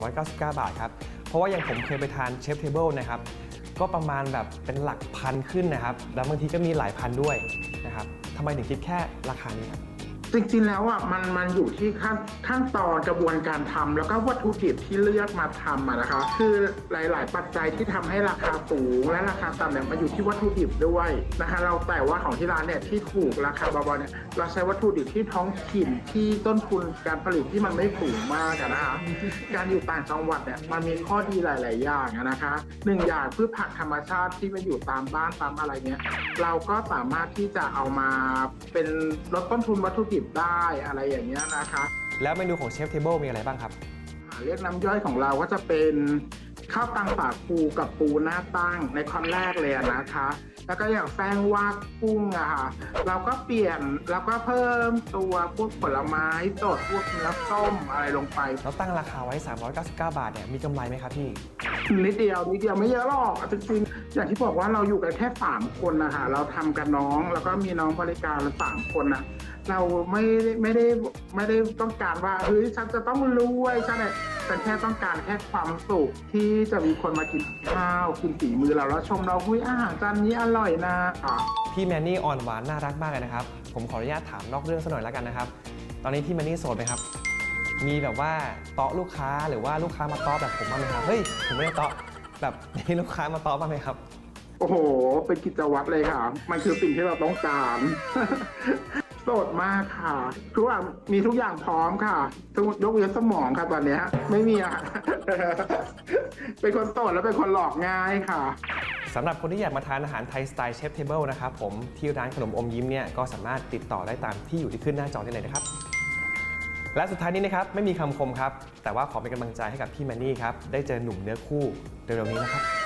399 บาทครับเพราะว่าอย่างผมเคยไปทานเชฟเทเบิลนะครับก็ประมาณแบบเป็นหลักพันขึ้นนะครับแล้วบางทีก็มีหลายพันด้วยนะครับทำไมถึงคิดแค่ราคานี้ครับจริงๆแล้วอ่ะมันอยู่ที่ขั้นตอนกระบวนการทำแล้วก็วัตถุดิบที่เลือกมาทำนะคะคือหลายๆปัจจัยที่ทำให้ราคาสูงและราคาต่ำเนี่ยมาอยู่ที่วัตถุดิบด้วยนะคะเราแต่ว่าของที่ร้านเนี่ยที่ถูกราคาเบาๆเนี่ยเราใช้วัตถุดิบที่ท้องถิ่นที่ต้นทุนการผลิตที่มันไม่สูงมากนะคะการอยู่ต่างจังหวัดเนี่ยมันมีข้อดีหลายๆอย่างนะคะหนึ่งอย่างพืชผักธรรมชาติที่มันอยู่ตามบ้านตามอะไรเนี่ยเราก็สามารถที่จะเอามาเป็นลดต้นทุนวัตถุดิบได้อะไรอย่างเงี้ยนะคะแล้วเมนูของเชฟเทเบิลมีอะไรบ้างครับเรียกน้ำย่อยของเราก็จะเป็นข้าวตังปากปูกับปูหน้าตั้งในคำแรกเลยนะคะแล้วก็อย่างแป้งว่ากุ้งอะค่ะเราก็เปลี่ยนแล้วก็เพิ่มตัวพวกผลไม้สดพวกเนื้อส้มอะไรลงไปแล้วตั้งราคาไว้399 บาทเนี่ยมีกำไรไหมครับพี่นิดเดียวไม่เยอะหรอกจริงๆอย่างที่บอกว่าเราอยู่กันแค่3คนนะคะเราทำกับน้องแล้วก็มีน้องบริการ3คนนะเราไม่ได้ต้องการว่าเฮ้ยฉันจะต้องรวยฉันเนี่ยเป็นแค่ต้องการแค่ความสุขที่จะมีคนมากินข้าวกินฝีมือเราแล้วชมเราอาหารจานนี้อร่อยนะพี่แมนนี่อ่อนหวานน่ารักมากเลยนะครับผมขออนุญาตถามนอกเรื่องสักหน่อยแล้วกันนะครับตอนนี้พี่แมนนี่โสดไหมครับมีแบบว่าเตาะลูกค้าหรือว่าลูกค้ามาเตาะแบบผมบ้างไหมครับเฮ้ยผมไม่ได้เตาะแบบมีลูกค้ามาเตาะบ้างไหมครับโอ้โหเป็นกิจวัตรเลยค่ะมันคือสิ่งที่เราต้องการโสดมากค่ะทุกอย่างมีทุกอย่างพร้อมค่ะยกเว้นสมองค่ะตอนนี้ไม่มีอ่ะ เป็นคนโสดแล้วเป็นคนหลอกง่ายค่ะสำหรับคนที่อยากมาทานอาหารไทยสไตล์เชฟเทเบิลนะครับผมที่ร้านขนมอมยิ้มเนี่ยก็สามารถติดต่อได้ตามที่อยู่ที่ขึ้นหน้าจอได้เลยนะครับและสุดท้ายนี้นะครับไม่มีคำคมครับแต่ว่าขอเป็นกำลังใจให้กับพี่แมนนี่ครับได้เจอหนุ่มเนื้อคู่เร็วๆนี้นะครับ